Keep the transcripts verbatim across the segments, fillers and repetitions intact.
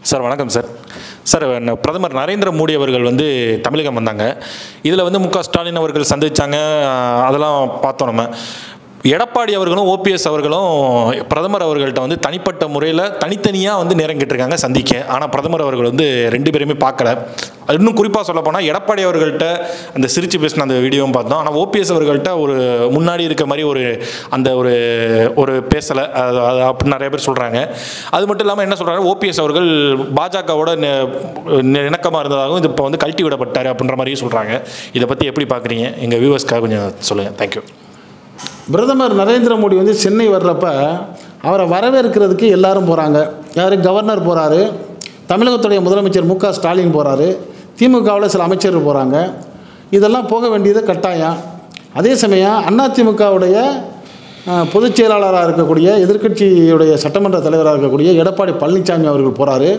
Sir வணக்கம் sir. Sir பிரதமர் நரேந்திர மோடி அவர்கள் வந்து தமிழகம் வந்தாங்க. இதில் வந்து மு க ஸ்டாலின் அவர்கள் சந்தித்தாங்க, அதெல்லாம் பார்த்தோம். நம்ம எடப்பாடி அவர்களும் ஓபிஎஸ் அவர்களும் பிரதமர் அவர்கள்ட்ட வந்து தனிப்பட்ட முறையில் தனித்தனியாக வந்து நேரம் கேட்டிருக்காங்க சந்திக்க. ஆனால் பிரதமர் அவர்கள் வந்து ரெண்டு பேருமே பார்க்கல. இன்னும் குறிப்பாக சொல்ல போனால் எடப்பாடி அவர்கள்ட்ட அந்த சிரிச்சு பேசின அந்த வீடியோவும் பார்த்தோம். ஆனால் ஓபிஎஸ் அவர்கள்ட்ட ஒரு முன்னாடி இருக்க மாதிரி ஒரு அந்த ஒரு ஒரு பேசலை அப்படின்னு நிறைய பேர் சொல்கிறாங்க. அது மட்டும் இல்லாமல் என்ன சொல்கிறாங்க, ஓபிஎஸ் அவர்கள் பாஜகவோட இணக்கமாக இருந்ததாகவும் இது இப்போ வந்து கழட்டி விடப்பட்டார் அப்படின்ற மாதிரியும் சொல்கிறாங்க. இதை பற்றி எப்படி பார்க்குறீங்க? எங்கள் வியூவர்ஸ்க்காக கொஞ்சம் சொல்லுங்கள். தேங்க்யூ. பிரதமர் நரேந்திர மோடி வந்து சென்னை வர்றப்ப அவரை வரவேற்கிறதுக்கு எல்லாரும் போகிறாங்க. யார்? கவர்னர் போகிறாரு, தமிழகத்துடைய முதலமைச்சர் மு க ஸ்டாலின் போகிறாரு, திமுகவில் சில அமைச்சர்கள் போகிறாங்க. இதெல்லாம் போக வேண்டியது கட்டாயம். அதே சமயம் அதிமுகவுடைய பொதுச் செயலாளராக இருக்கக்கூடிய எதிர்க்கட்சியுடைய சட்டமன்ற தலைவராக இருக்கக்கூடிய எடப்பாடி பழனிசாமி அவர்கள் போகிறாரு,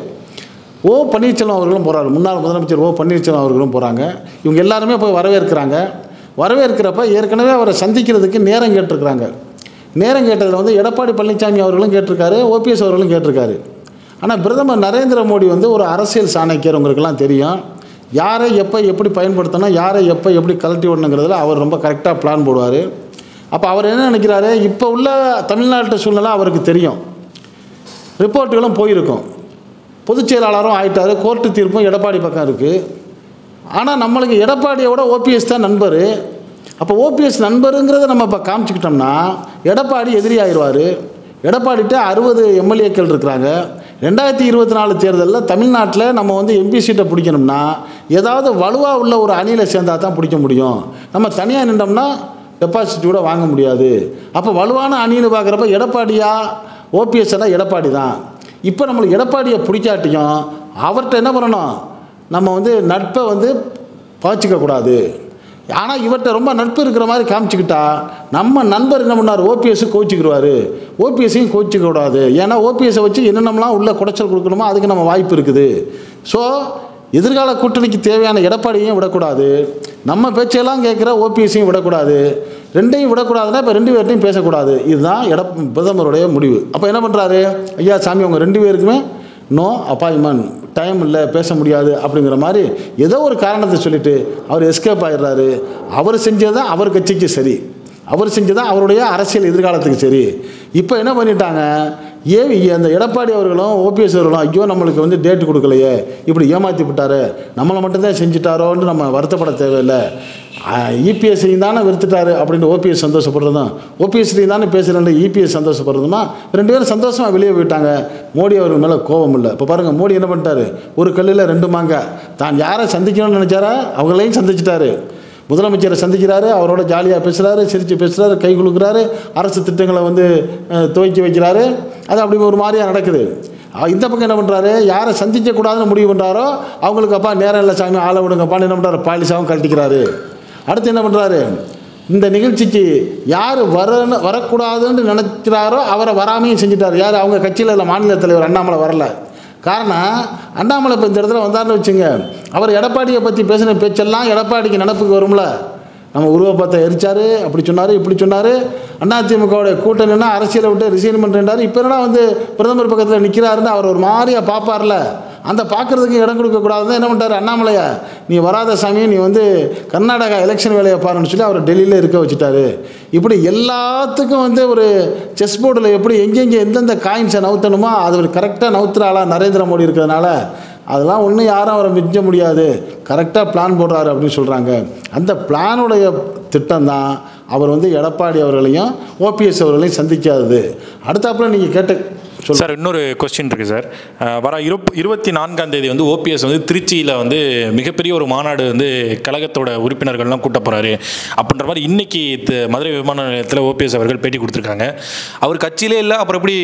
ஓ பன்னீர்செல்வம் அவர்களும் போகிறாரு, முன்னாள் முதலமைச்சர் ஓ பன்னீர்செல்வம் அவர்களும் போகிறாங்க. இவங்க எல்லாருமே போய் வரவேற்கிறாங்க. வரவேற்கிறப்ப ஏற்கனவே அவரை சந்திக்கிறதுக்கு நேரம் கேட்டிருக்கிறாங்க. நேரம் கேட்டதில் வந்து எடப்பாடி பழனிசாமி அவர்களும் கேட்டிருக்காரு, ஓபிஎஸ் அவர்களும் கேட்டிருக்காரு. ஆனால் பிரதமர் நரேந்திர மோடி வந்து ஒரு அரசியல் சாணக்கியர், உங்களுக்கெல்லாம் தெரியும். யாரை எப்போ எப்படி பயன்படுத்தணும், யாரை எப்போ எப்படி கழட்டி விடணுங்கிறதுல அவர் ரொம்ப கரெக்டாக பிளான் போடுவார். அப்போ அவர் என்ன நினைக்கிறாரு, இப்போ உள்ள தமிழ்நாட்டு சூழ்நிலை அவருக்கு தெரியும், ரிப்போர்ட்டுகளும் போயிருக்கும், பொதுச் செயலாளரும் ஆகிட்டார், கோர்ட்டு தீர்ப்பும் எடப்பாடி பக்கம் இருக்குது. ஆனால் நம்மளுக்கு எடப்பாடியோட ஓபிஎஸ் தான் நண்பர். அப்போ ஓபிஎஸ் நண்பருங்கிறத நம்ம இப்போ காமிச்சிக்கிட்டோம்னா எடப்பாடி எதிரி ஆயிடுவார். எடப்பாடிகிட்ட அறுபது எம்எல்ஏக்கள் இருக்கிறாங்க. ரெண்டாயிரத்தி இருபத்தி நாலு தேர்தலில் தமிழ்நாட்டில் நம்ம வந்து எம்பி சீட்டை பிடிக்கணும்னா ஏதாவது வலுவாக உள்ள ஒரு அணியில் சேர்ந்தால் தான் பிடிக்க முடியும். நம்ம தனியாக நின்றோம்னா டெபாசிட் கூட வாங்க முடியாது. அப்போ வலுவான அணின்னு பார்க்குறப்ப எடப்பாடியா ஓபிஎஸ்னா எடப்பாடி தான். இப்போ நம்மளுக்கு எடப்பாடியை பிடிக்காட்டியும் அவர்கிட்ட என்ன பண்ணணும், நம்ம வந்து நட்பை வந்து பாய்ச்சிக்கக்கூடாது. ஆனால் இவர்கிட்ட ரொம்ப நட்பு இருக்கிற மாதிரி காமிச்சிக்கிட்டா நம்ம நண்பர் என்ன பண்ணார், ஓபிஎஸ் கோச்சிக்கிடுவார். ஓபிஎஸ்ஸையும் கோச்சிக்கக்கூடாது. ஏன்னா ஓபிஎஸ்ஸை வச்சு என்னென்னலாம் உள்ள குடைச்சல் கொடுக்கணுமோ அதுக்கு நம்ம வாய்ப்பு இருக்குது. ஸோ எதிர்கால கூட்டணிக்கு தேவையான எடப்பாடியையும் விடக்கூடாது, நம்ம பேச்சையெல்லாம் கேட்குற ஓபிஎஸ்ஸையும் விடக்கூடாது. ரெண்டையும் விடக்கூடாதுன்னா இப்போ ரெண்டு பேர்ட்டையும் பேசக்கூடாது. இதுதான் எட பிரதமருடைய முடிவு. அப்போ என்ன பண்ணுறாரு, ஐயா சாமி உங்கள் ரெண்டு பேருக்குமே நோ அப்பாயின்மெண்ட், டைம் இல்லை, பேச முடியாது அப்படிங்கிற மாதிரி ஏதோ ஒரு காரணத்தை சொல்லிவிட்டு அவர் எஸ்கேப் ஆகிடுறாரு. அவர் செஞ்சது தான் அவர் கட்சிக்கு சரி, அவர் செஞ்சதான் அவருடைய அரசியல் எதிர்காலத்துக்கு சரி. இப்போ என்ன பண்ணிட்டாங்க, ஏவி அந்த எடப்பாடி அவர்களும் ஓபிஎஸ் அவர்களும் ஐயோ நம்மளுக்கு வந்து டேட்டு கொடுக்கலையே, இப்படி ஏமாற்றி விட்டாரு, நம்மளை மட்டும்தான் செஞ்சுட்டாரோன்னு நம்ம வருத்தப்பட தேவையில்லை. இபிஎஸ்ஸையும் தானே வெறுத்துட்டாரு அப்படின்னு ஓபிஎஸ் சந்தோஷப்படுறதும், ஓபிஎஸ்லையும் தானே பேசுகிறேன் இபிஎஸ் சந்தோஷப்படுறதுமா, ரெண்டு பேரும் சந்தோஷமாக வெளியே போயிட்டாங்க. மோடி அவர்கள் மேலே கோபம் இல்லை. இப்போ பாருங்கள், மோடி என்ன பண்ணிட்டாரு, ஒரு கல்லில் ரெண்டு மாங்க, தான் யாரை சந்திக்கணும்னு நினச்சாரா அவங்களையும் சந்திச்சிட்டாரு. முதலமைச்சரை சந்திக்கிறாரு, அவரோட ஜாலியாக பேசுகிறாரு, சிரித்து பேசுகிறாரு, கை கொடுக்குறாரு, அரசு திட்டங்களை வந்து துவக்கி வைக்கிறாரு. அது அப்படி ஒரு மாதிரியாக நடக்குது. இந்த பக்கம் என்ன பண்ணுறாரு, யாரை சந்திக்கக்கூடாதுன்னு முடிவு பண்ணுறாரோ அவங்களுக்கு அப்பா நேரம் இல்லை சாமி ஆளை விடுங்கப்பான்னு என்ன பண்ணுறாரு, பாலிசாவும் கழட்டிக்கிறாரு. அடுத்து என்ன பண்ணுறாரு, இந்த நிகழ்ச்சிக்கு யார் வர வரக்கூடாதுன்னு நினைக்கிறாரோ அவரை வராமையும் செஞ்சுட்டார். யார், அவங்க கட்சியில் இல்லை, மாநில தலைவர் அண்ணாமலை வரல. காரணம், அண்ணாமலை இப்போ இந்த இடத்துல வந்தார்னு வச்சுங்க, அவர் எடப்பாடியை பற்றி பேசின பேச்செல்லாம் எடப்பாடிக்கு நினப்புக்கு வரும்ல. நம்ம உருவப்பத்தை எரிச்சார், அப்படி சொன்னார், இப்படி சொன்னார், அதிமுகவுடைய கூட்டணின்னா அரசியலை விட்டு ரிசைன் பண்ணுறாரு. இப்போ என்ன வந்து பிரதமர் பக்கத்தில் நிற்கிறாருன்னு அவர் ஒரு மாதிரியாக பார்ப்பார்ல, அந்த பார்க்குறதுக்கு இடம் கொடுக்கக்கூடாதுன்னு என்ன பண்ணிட்டார் அண்ணாமலையா, நீ வராத சாமி, நீ வந்து கர்நாடகா எலெக்ஷன் வேலையை பாருன்னு சொல்லி அவர் டெல்லியில் இருக்க வச்சுட்டாரு. இப்படி எல்லாத்துக்கும் வந்து ஒரு செஸ் போர்டில் எப்படி எங்கெங்கே எந்தெந்த காயின்ஸை நவுத்தணுமோ அது ஒரு கரெக்டாக நவுத்துற ஆளாக நரேந்திர மோடி இருக்கிறதுனால அதெல்லாம் ஒன்றும் யாரும் அவரை மிஞ்ச முடியாது, கரெக்டாக பிளான் போடுறாரு அப்படின்னு சொல்கிறாங்க. அந்த பிளானுடைய திட்டம் தான் அவர் வந்து எடப்பாடி அவர்களையும் ஓபிஎஸ் அவர்களையும் சந்திக்காதது. அடுத்தாப்புல நீங்கள் கேட்ட சார் இன்னொரு கொஸ்டின் இருக்குது சார். வர இரு இருபத்தி நான்காம் தேதி வந்து ஓபிஎஸ் வந்து திருச்சியில் வந்து மிகப்பெரிய ஒரு மாநாடு வந்து கழகத்தோட உறுப்பினர்கள்லாம் கூட்ட போகிறாரு அப்படின்ற மாதிரி இன்றைக்கி மதுரை விமான நிலையத்தில் ஓபிஎஸ் அவர்கள் பேட்டி கொடுத்துருக்காங்க. அவர் கட்சியிலே இல்லை, அப்புறம் எப்படி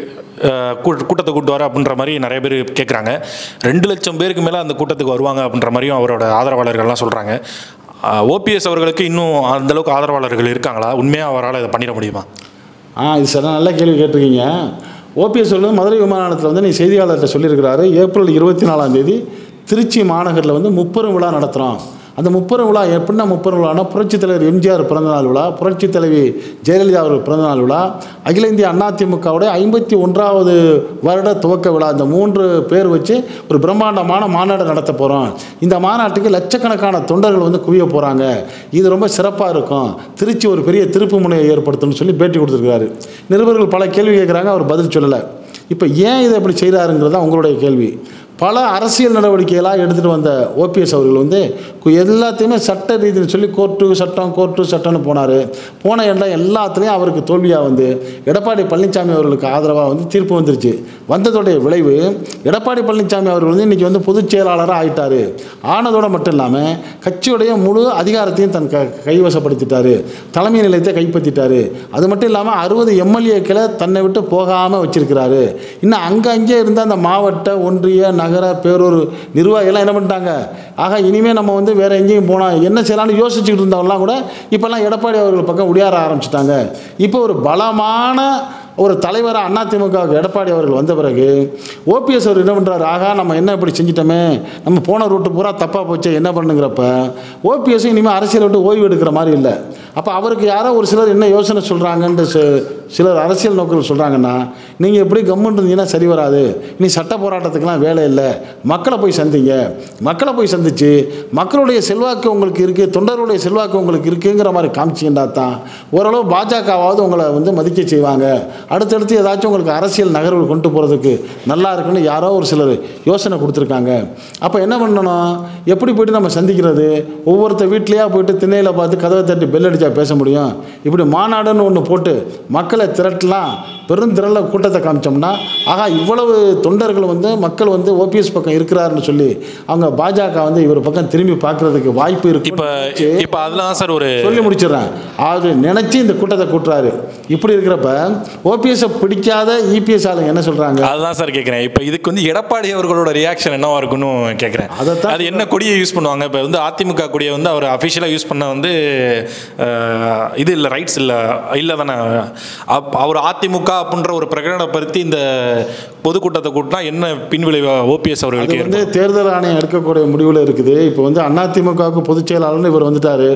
கூட்டத்தை கூட்டுவார் அப்படின்ற மாதிரி நிறைய பேர் கேட்குறாங்க. ரெண்டு லட்சம் பேருக்கு மேலே அந்த கூட்டத்துக்கு வருவாங்க அப்படின்ற மாதிரியும் அவரோட ஆதரவாளர்கள்லாம் சொல்கிறாங்க. ஓபிஎஸ் அவர்களுக்கு இன்னும் அந்தளவுக்கு ஆதரவாளர்கள் இருக்காங்களா? உண்மையாக அவரால் இதை பண்ணிட முடியுமா? ஆ இது சார் நல்ல கேள்வி கேட்டிருக்கீங்க. ஓபிஎஸ் வந்து மதுரை விமான நிலையத்தில் வந்து நீ செய்தியாளர்கிட்ட சொல்லியிருக்கிறாரு, ஏப்ரல் இருபத்தி நாலாம் தேதி திருச்சி மாநகரில் வந்து முப்பெரும் விழா நடத்துகிறோம், அந்த முப்பெரும் விழா எப்படின்னா முப்பெரும் விழானா புரட்சித் தலைவர் எம்ஜிஆர் பிறந்தநாள் விழா, புரட்சித் தலைவி ஜெயலலிதா அவர்கள் பிறந்தநாள் விழா, அகில இந்திய அதிமுகவுடைய ஐம்பத்தி ஒன்றாவது வருட துவக்க விழா, இந்த மூன்று பேர் வச்சு ஒரு பிரம்மாண்டமான மாநாடு நடத்த போகிறோம். இந்த மாநாட்டுக்கு லட்சக்கணக்கான தொண்டர்கள் வந்து குவிய போகிறாங்க, இது ரொம்ப சிறப்பாக இருக்கும், திருச்சி ஒரு பெரிய திருப்பு முனையை ஏற்படுத்தணும்னு சொல்லி பேட்டி கொடுத்துருக்காரு. நிருபர்கள் பல கேள்வி கேட்குறாங்க, அவர் பதில் சொல்லலை. இப்போ ஏன் இதை எப்படி செய்கிறாருங்கிறது தான் உங்களுடைய கேள்வி. பல அரசியல் நடவடிக்கைகளாக எடுத்துகிட்டு வந்த ஓபிஎஸ் அவர்கள் வந்து எல்லாத்தையுமே சட்ட ரீதியில் சொல்லி கோர்ட்டு சட்டம் கோர்ட்டு சட்டம்னு போனார். போன இடம் எல்லாத்துலேயும் அவருக்கு தோல்வியாக வந்து எடப்பாடி பழனிசாமி அவர்களுக்கு ஆதரவாக வந்து தீர்ப்பு வந்துருச்சு. வந்ததோடைய விளைவு எடப்பாடி பழனிசாமி அவர்கள் வந்து இன்றைக்கி வந்து பொதுச் செயலாளராக ஆகிட்டார். ஆனதோடு மட்டும் இல்லாமல் கட்சியுடைய முழு அதிகாரத்தையும் தன் க கைவசப்படுத்திட்டார், தலைமை நிலையத்தை கைப்பற்றிட்டார். அது மட்டும் இல்லாமல் அறுபது எம்எல்ஏக்களை தன்னை விட்டு போகாமல் வச்சிருக்கிறாரு. இன்னும் அங்கே அங்கே இருந்த அந்த மாவட்ட ஒன்றிய நகர பேரூர் நிர்வாகிகள்லாம் என்ன பண்ணிட்டாங்க, ஆக இனிமேல் நம்ம வந்து வேறு எங்கேயும் போனால் என்ன செய்யலாம்னு யோசிச்சுக்கிட்டு இருந்தவங்களாம் கூட இப்போல்லாம் எடப்பாடி அவர்கள் பக்கம் உடையாற ஆரம்பிச்சிட்டாங்க. இப்போ ஒரு பலமான ஒரு தலைவராக அதிமுகவுக்கு எடப்பாடி அவர்கள் வந்த பிறகு ஓபிஎஸ் அவர் என்ன பண்ணுறாரு, ஆகா நம்ம என்ன இப்படி செஞ்சிட்டோமே, நம்ம போன ரூட்டு பூரா தப்பாக போச்சு என்ன பண்ணுங்கிறப்ப ஓபிஎஸ் இனிமேல் அரசியலை விட்டு ஓய்வு எடுக்கிற மாதிரி இல்லை. அப்போ அவருக்கு யாரோ ஒரு சிலர் என்ன யோசனை சொல்கிறாங்கன்ட்டு சிலர் அரசியல் நோக்கில் சொல்கிறாங்கன்னா, நீங்கள் எப்படி கம்முன்னு இருந்தீங்கன்னா சரி வராது, நீ சட்ட போராட்டத்துக்கெலாம் வேலை இல்லை, மக்களை போய் சந்திங்க, மக்களை போய் சந்தித்து மக்களுடைய செல்வாக்கு உங்களுக்கு இருக்குது, தொண்டர்களுடைய செல்வாக்கு உங்களுக்கு இருக்குங்கிற மாதிரி காமிச்சிங்கன்னா தான் ஓரளவு பாஜகவாவது உங்களை வந்து மதிக்க செய்வாங்க, அடுத்தடுத்து ஏதாச்சும் உங்களுக்கு அரசியல் நகர்வு கொண்டு போகிறதுக்கு நல்லா இருக்குன்னு யாரோ ஒரு சிலர் யோசனை கொடுத்துருக்காங்க. அப்போ என்ன பண்ணணும், எப்படி போய்ட்டு நம்ம சந்திக்கிறது, ஒவ்வொருத்த வீட்லேயா போய்ட்டு திண்ணையில் பார்த்து கதவை தட்டி பெல் அடித்தா பேச முடியும். இப்படி மாநாடுன்னு ஒன்று போட்டு மக்களை திரட்டலாம், பெரும் திரள கூட்டத்தை காமிச்சோம்னா ஆகா இவ்வளவு தொண்டர்கள் வந்து மக்கள் வந்து ஓபிஎஸ் பக்கம் இருக்கிறாருன்னு சொல்லி அவங்க பாஜக வந்து இவர் பக்கம் திரும்பி பார்க்கறதுக்கு வாய்ப்பு இருக்கு. இப்போ இப்போ அதெல்லாம் சார் ஒரு சொல்லி முடிச்சிடுறேன், அது நினச்சி இந்த கூட்டத்தை கூட்டுறாரு. இப்படி இருக்கிறப்ப ஓபிஎஸ்ஸை பிடிக்காத இபிஎஸ் ஆளுங்க என்ன சொல்கிறாங்க, அதுதான் சார் கேட்குறேன். இப்போ இதுக்கு வந்து எடப்பாடி அவர்களோட ரியாக்ஷன் என்னவா இருக்குன்னு கேட்குறேன். அதைத்தான் அது என்ன கொடியை யூஸ் பண்ணுவாங்க, இப்போ வந்து அதிமுக கொடியை வந்து அவர் அஃபிஷியலாக யூஸ் பண்ண வந்து இது இல்லை, ரைட்ஸ் இல்லை இல்லை தானே, அவர் அதிமுக அப்படின்ற ஒரு பிரகடனப்படுத்தி இந்த பொதுக்கூட்டத்தை கூட்டினா என்ன பின்விளைவு ஓபிஎஸ் அவர்களுக்கு வந்து தேர்தல் ஆணையம் எடுக்கக்கூடிய முடிவில் இருக்குது. இப்போ வந்து அதிமுகவுக்கு பொதுச் செயலாளர்னு இவர் வந்துட்டார்.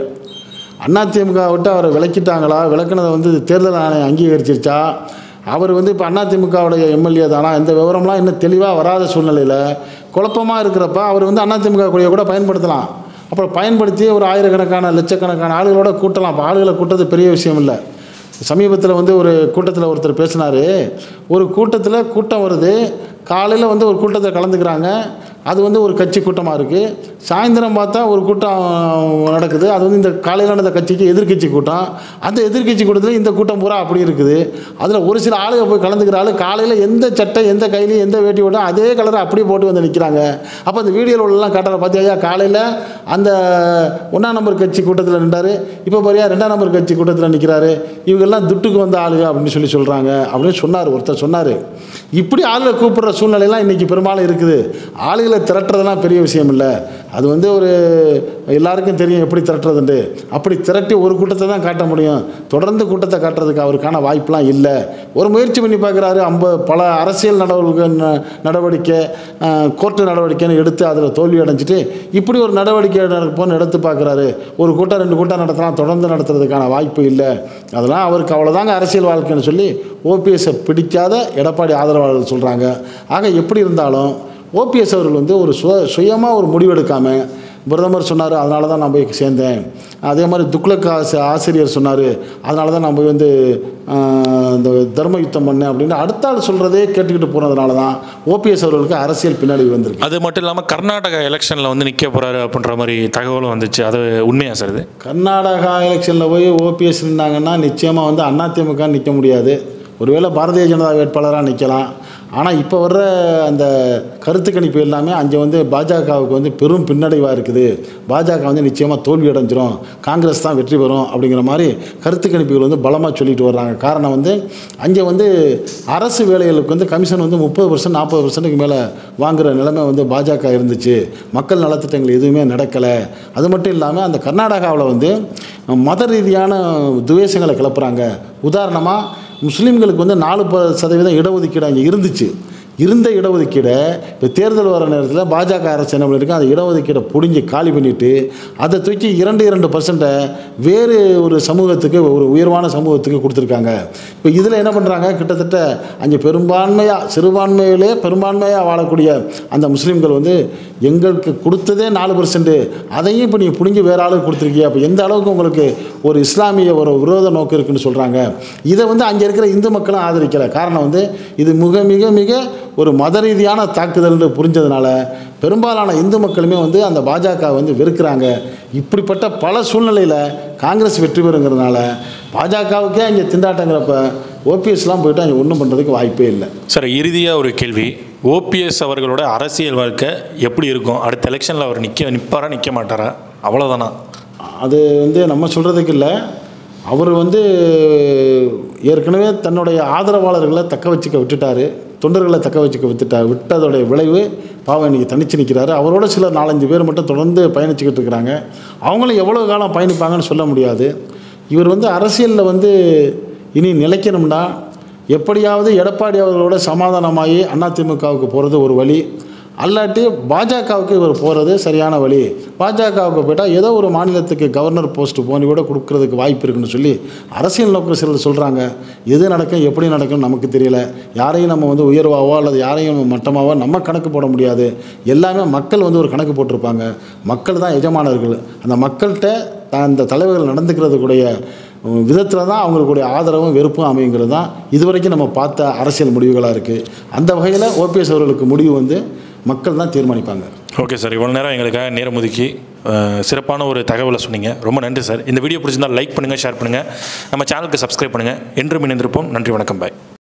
அதிமுக விட்டு அவரை விளக்கிட்டாங்களா, விளக்குனதை வந்து தேர்தல் ஆணையம் அங்கீகரிச்சிருச்சா, அவர் வந்து இப்போ அதிமுகவுடைய எம்எல்ஏ தானா, இந்த விவரம்லாம் இன்னும் தெளிவாக வராத சூழ்நிலையில் குழப்பமாக இருக்கிறப்ப அவர் வந்து அதிமுக கொடியை கூட பயன்படுத்தலாம். அப்புறம் பயன்படுத்தி ஒரு ஆயிரக்கணக்கான லட்சக்கணக்கான ஆளுகளோட கூட்டலாம். இப்போ ஆளுகளை கூட்டது பெரிய விஷயம் இல்லை. சமீபத்தில் வந்து ஒரு கூட்டத்தில் ஒருத்தர் பேசினார், ஒரு கூட்டத்தில் கூட்டம் வருது, காலையில் வந்து ஒரு கூட்டத்தில் கலந்துக்கிறாங்க, அது வந்து ஒரு கட்சி கூட்டமாக இருக்குது. சாயந்தரம் பார்த்தா ஒரு கூட்டம் நடக்குது, அது வந்து இந்த காலையில் நடந்த கட்சிக்கு எதிர்கட்சி கூட்டம். அந்த எதிர்கட்சி கூட்டத்தில் இந்த கூட்டம் பூரா அப்படி இருக்குது. அதில் ஒரு சில ஆளுங்க போய் கலந்துக்கிற ஆளு காலையில் எந்த சட்டை எந்த கையிலையும் எந்த வேட்டி போட்டோம் அதே கலரை அப்படியே போட்டு வந்து நிற்கிறாங்க. அப்போ அந்த வீடியோவிலலாம் காட்டுற பார்த்தியா, காலையில் அந்த ஒன்றாம் நம்பர் கட்சி கூட்டத்தில் நின்றார், இப்போ பாரியா ரெண்டாம் நம்பர் கட்சி கூட்டத்தில் நிற்கிறாரு, இவங்கெல்லாம் துட்டுக்கு வந்த ஆளுங்க அப்படின்னு சொல்லி சொல்கிறாங்க அப்படின்னு சொன்னார் ஒருத்தர் சொன்னார். இப்படி ஆளுகளை கூப்பிட்ற சூழ்நிலையெல்லாம் இன்றைக்கி பெரும்பாலும் இருக்குது. ஆளுகளை திரட்டுறதுலாம் பெரிய விஷயம் இல்லை, அது வந்து ஒரு எல்லாருக்கும் தெரியும் எப்படி திரட்டுறதுண்டு. அப்படி திரட்டி ஒரு கூட்டத்தை தான் காட்ட முடியும், தொடர்ந்து கூட்டத்தை காட்டுறதுக்கு அவருக்கான வாய்ப்பெலாம் இல்லை. ஒரு முயற்சி பண்ணி பார்க்குறாரு, ஐம்பது பல அரசியல் நடவடிக்கை நடவடிக்கை கோர்ட்டு நடவடிக்கைன்னு எடுத்து அதில் தோல்வி அடைஞ்சிட்டு இப்படி ஒரு நடவடிக்கை நடப்போன்னு எடுத்து பார்க்குறாரு. ஒரு கூட்டம் ரெண்டு கூட்டம் நடத்தலாம், தொடர்ந்து நடத்துறதுக்கான வாய்ப்பு இல்லை. அதெல்லாம் அவருக்கு அவ்வளோதாங்க அரசியல் வாழ்க்கைன்னு சொல்லி ஓபிஎஸ்ஸை பிடிக்காத எடப்பாடி ஆதரவாளர்கள் சொல்கிறாங்க. ஆக எப்படி இருந்தாலும் ஓபிஎஸ் அவர்கள் வந்து ஒரு சுய சுயமாக ஒரு முடிவெடுக்காமல், பிரதமர் சொன்னார் அதனால தான் நான் போய் சேர்ந்தேன், அதே மாதிரி துக்ளக் ஆசி ஆசிரியர் சொன்னார் அதனால தான் நான் போய் வந்து இந்த தர்ம யுத்தம் பண்ணேன் அப்படின்னு அடுத்த ஆள் சொல்கிறதே கேட்டுக்கிட்டு போனதுனால தான் ஓபிஎஸ் அவர்களுக்கு அரசியல் பின்னாடி வந்திருக்கு. அது மட்டும் இல்லாமல் கர்நாடகா எலெக்ஷனில் வந்து நிற்க போகிறாரு அப்படின்ற மாதிரி தகவலும் வந்துச்சு, அது உண்மையாக சார்? இது கர்நாடகா எலெக்ஷனில் போய் ஓபிஎஸ் இருந்தாங்கன்னா நிச்சயமாக வந்து அதிமுக நிற்க முடியாது, ஒருவேளை பாரதிய ஜனதா வேட்பாளராக நிற்கலாம். ஆனால் இப்போ வர்ற அந்த கருத்து கணிப்பு எல்லாமே அங்கே வந்து பாஜகவுக்கு வந்து பெரும் பின்னடைவாக இருக்குது, பாஜக வந்து நிச்சயமாக தோல்வி அடைஞ்சிரும், காங்கிரஸ் தான் வெற்றி பெறும் அப்படிங்கிற மாதிரி கருத்து கணிப்புகள் வந்து பலமாக சொல்லிட்டு வர்றாங்க. காரணம் வந்து அங்கே வந்து அரசு வேலைகளுக்கு வந்து கமிஷன் வந்து முப்பது பர்சன்ட் நாற்பது பர்சன்ட்டுக்கு மேலே வாங்குகிற நிலைமை வந்து பாஜக இருந்துச்சு, மக்கள் நலத்திட்டங்கள் எதுவுமே நடக்கலை. அது மட்டும் இல்லாமல் அந்த கர்நாடகாவில் வந்து மத ரீதியான துவேஷங்களை கிளப்புறாங்க. உதாரணமாக முஸ்லீம்களுக்கு வந்து நாலு ப சதவீதம் இடஒதுக்கீடு அங்கே இருந்துச்சு, இருந்த இடஒதுக்கீடை இப்போ தேர்தல் வர நேரத்தில் பாஜக அரசு என்ன பண்ணியிருக்கு, அந்த இடஒதுக்கீடை பிடுங்கி காலி பண்ணிவிட்டு அதை தூக்கி இரண்டு இரண்டு பர்சன்ட்டை வேறு ஒரு சமூகத்துக்கு, ஒரு உயர்வான சமூகத்துக்கு கொடுத்துருக்காங்க. இப்போ இதில் என்ன பண்ணுறாங்க, கிட்டத்தட்ட அங்கே பெரும்பான்மையாக சிறுபான்மையிலே பெரும்பான்மையாக வாழக்கூடிய அந்த முஸ்லீம்கள் வந்து எங்களுக்கு கொடுத்ததே நாலு பர்சன்ட்டு, அதையும் இப்போ நீங்கள் பிடுங்கி வேறு ஆளுக்கு கொடுத்துருக்கீங்க. அப்போ எந்த அளவுக்கு உங்களுக்கு ஒரு இஸ்லாமிய ஒரு விரோத நோக்கம் இருக்குன்னு சொல்கிறாங்க. இதை வந்து அங்கே இருக்கிற இந்து மக்களும் ஆதரிக்கலை. காரணம் வந்து இது மிக மிக மிக ஒரு மத ரீதியான தாக்குதல்னு புரிஞ்சதுனால பெரும்பாலான இந்து மக்களுமே வந்து அந்த பாஜக வந்து வெறுக்கிறாங்க. இப்படிப்பட்ட பல சூழ்நிலையில் காங்கிரஸ் வெற்றி பெறுங்கிறதுனால பாஜகவுக்கே அங்கே திண்டாட்டங்கிறப்ப ஓபிஎஸ்லாம் போய்ட்டு அங்கே ஒன்றும் பண்ணுறதுக்கு வாய்ப்பே இல்லை. சார், இறுதியாக ஒரு கேள்வி. ஓபிஎஸ் அவர்களோட அரசியல் வாழ்க்கை எப்படி இருக்கும்? அடுத்த எலெக்ஷனில் அவர் நிற்க நிற்பாரா நிற்க மாட்டாரா, அவ்வளோதானா? அது வந்து நம்ம சொல்கிறதுக்கு இல்லை. அவர் வந்து ஏற்கனவே தன்னுடைய ஆதரவாளர்களை தக்க வச்சுக்க விட்டுட்டார், தொண்டர்களை தக்க வச்சுக்க விட்டுட்டார். விட்டதோடைய விளைவு பாவம் இன்றைக்கி தனிச்சு நிற்கிறாரு. அவரோட சிலர் நாலஞ்சு பேர் மட்டும் தொடர்ந்து பயணிச்சுக்கிட்டு இருக்கிறாங்க. அவங்களும் எவ்வளோ காலம் பயணிப்பாங்கன்னு சொல்ல முடியாது. இவர் வந்து அரசியலில் வந்து இனி நிலைக்கணும்னா எப்படியாவது எடப்பாடி அவர்களோட சமாதானமாகி அதிமுகவுக்கு போகிறது ஒரு வழி, அல்லாட்டி பாஜகவுக்கு இவர் போகிறது சரியான வழி. பாஜகவுக்கு போய்ட்டால் ஏதோ ஒரு மாநிலத்துக்கு கவர்னர் போஸ்ட்டு போனி கூட கொடுக்கறதுக்கு வாய்ப்பு இருக்குன்னு சொல்லி அரசியல் நோக்கம் சிலர் சொல்கிறாங்க. எது நடக்கும் எப்படி நடக்கும்னு நமக்கு தெரியல. யாரையும் நம்ம வந்து உயர்வாவோ அல்லது யாரையும் மட்டமாவோ நம்ம கணக்கு போட முடியாது. எல்லாமே மக்கள் வந்து ஒரு கணக்கு போட்டிருப்பாங்க. மக்கள் தான் எஜமானர்கள். அந்த மக்கள்கிட்ட அந்த தலைவர்கள் நடந்துக்கிறதுக்குடைய விதத்தில் தான் அவங்களுடைய ஆதரவும் வெறுப்பும் அமைங்கிறது தான் இதுவரைக்கும் நம்ம பார்த்த அரசியல் முடிவுகளாக இருக்குது. அந்த வகையில் ஓபிஎஸ் அவர்களுக்கு முடிவு வந்து மக்கள் தான் தீர்மானிப்பாங்க. ஓகே சார், இவ்வளோ நேரம் எங்களுக்காக நேரம் ஒதுக்கி சிறப்பான ஒரு தகவலை சொன்னீங்க. ரொம்ப நன்றி சார். இந்த வீடியோ பிடிச்சிருந்தால் லைக் பண்ணுங்கள், ஷேர் பண்ணுங்கள், நம்ம சேனலுக்கு சப்ஸ்கிரைப் பண்ணுங்கள். என்றும் இணைந்திருப்போம். நன்றி, வணக்கம், பாய்.